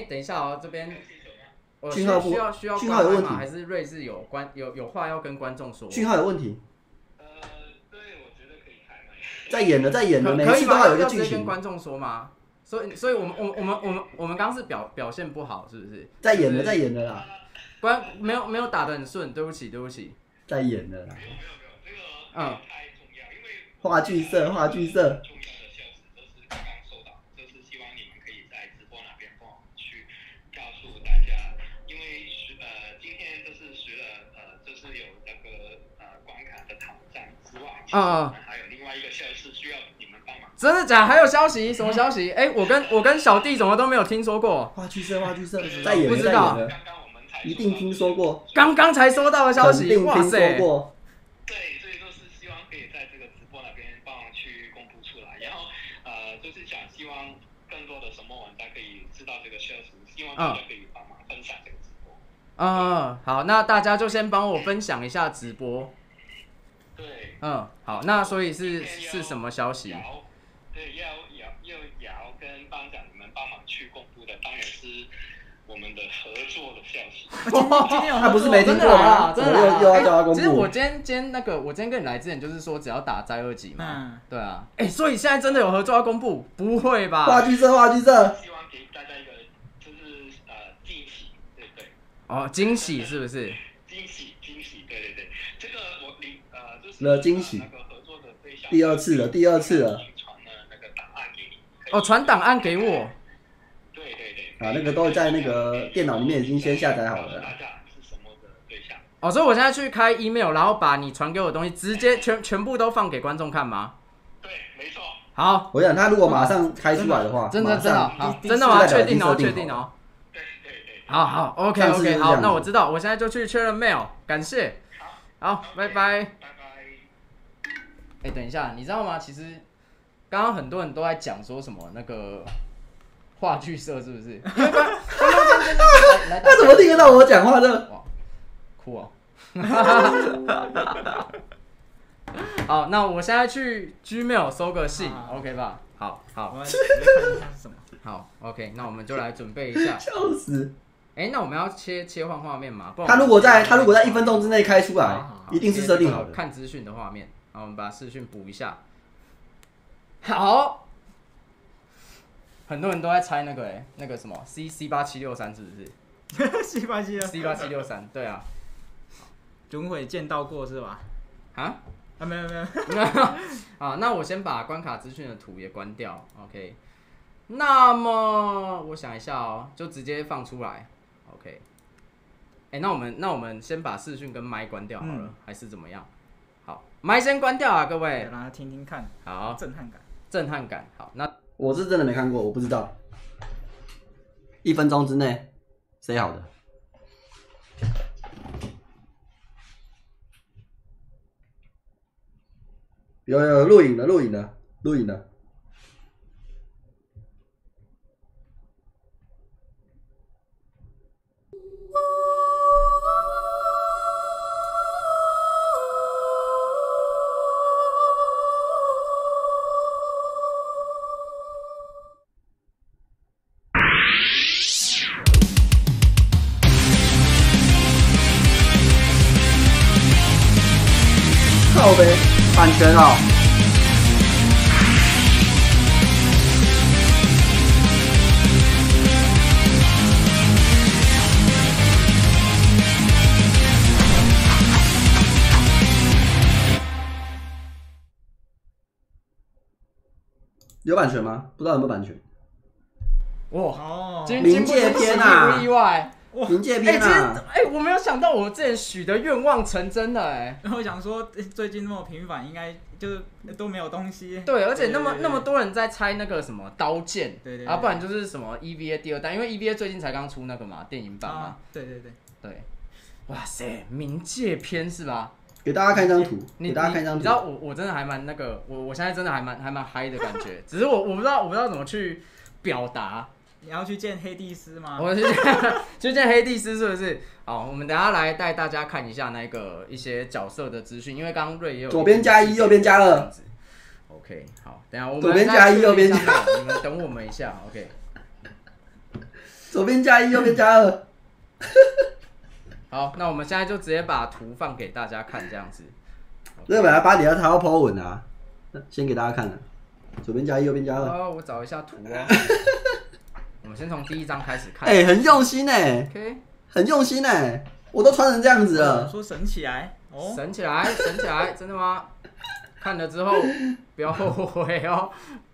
等一下哦，这边我讯号需要讯号有问题， 还是瑞士有话要跟观众说？ 讯号有问题。 对，我觉得可以开麦。 在演的，每次都要有一个剧情。 直接跟观众说吗？所以我们刚是表现不好，是不是？ 在演的啦。 没有打得很顺，对不起。 在演的啦。 没有，这个太重要，因为话剧社。 重要的消息都是刚刚收到，就是希望你们可以在直播那边帮我们去告诉大家，因为今天就是除了就是有那个关卡的挑战之外，还有另外一个消息需要你们帮忙。 真的假的？还有消息？什么消息？哎，我跟小弟怎么都没有听说过。 话剧社在演的， 不知道。 一定听说过， 刚刚才收到的消息， 哇塞！ 对，所以就是希望可以在这个直播那边帮我去公布出来，然后就是希望更多的什么玩家可以知道这个消息，希望大家可以帮忙分享这个直播。 好，那大家就先帮我分享一下直播。 对。 好，那所以是什么消息？ 对，要跟班长你们帮忙去公布的，当然是我们的合作的消息。 今天有他不是没听过吗？ 真的又要叫他公布。 其实我今天跟你来之前就是说只要打灾2级嘛。对啊。所以现在真的有合作要公布？不会吧？ 话剧社。 希望给大家一个就是惊喜，对。 惊喜是不是？ 惊喜，对。这个就是惊喜。 那个合作的对象。 第二次了。 传了那个档案给你。 传档案给我。 对。 那个都在那个电脑里面已经先下载好了。 是什么的对象？ 所以我现在去开 email， 然后把你传给我的东西直接全部都放给观众看吗？ 对，没错。 好， 我想他如果马上开出来的话， 真的好，真的吗？确定哦。 对。 好 ，OK， 好，那我知道，我现在就去确认 mail， 感谢。好，拜拜。等一下，你知道吗？其实刚刚很多人都在讲说什么那个话剧社是不是？因为刚他怎么听得到我讲话的？ 哇，酷哦！好，那我现在去 Gmail 收个信 ，OK 吧？好。 我来看一下是什么。 好 ，OK， 那我们就来准备一下。 笑死！ 那我们要切换画面嘛？ 他如果在1分钟之内开出来，一定是设定好的。 看资讯的画面，然后我们把视讯补一下。好，很多人都在猜那个什么 C8763是不是？C8763，对啊。 轮回见到过是吧？没有。 好，那我先把关卡资讯的图也关掉 ，OK。那么我想一下哦，就直接放出来 ，OK。那我们先把视讯跟麦关掉好了，还是怎么样？好，麦先关掉啊，各位。 让他听听看。 好，震撼感。好，那我是真的没看过，我不知道。1分钟之内，谁好的？有录影了。靠北，版权哦。有版权吗？不知道有没有版权。 哇， 冥界篇啊！ 不意外。 冥界篇啊！ 我没有想到我之前许的愿望成真了然后我想说，最近那么频繁，应该就是都没有东西。 对，而且那么多人在猜那个什么刀剑， 对， 不然就是什么 EVA 第2弹，因为 EVA 最近才刚出那个嘛电影版嘛。 对。 哇塞，冥界篇是吧？ 给大家看一张图， 你知道我真的还蛮那个，我现在真的还蛮嗨的感觉，只是我不知道怎么去表达。 你要去见黑帝斯吗？ 我去见黑帝斯是不是？好，我们等一下来带大家看一下那个一些角色的资讯，因为刚刚瑞也有左边加1，右边加2。 OK， 好，等一下我们左边加1，右边加2， 你们等我们一下 ，OK。 左边加1，右边加2。 好，那我们现在就直接把图放给大家看，这样子。 这个本来8点他要 po 文啊，先给大家看了。左边加1，右边加2。 哦，我找一下图哦。我们先从第一张开始看。 哎，很用心哎。 OK。 很用心哎，我都穿成这样子了。 说省起来， 省起来，省起来，真的吗？看了之后不要后悔哦，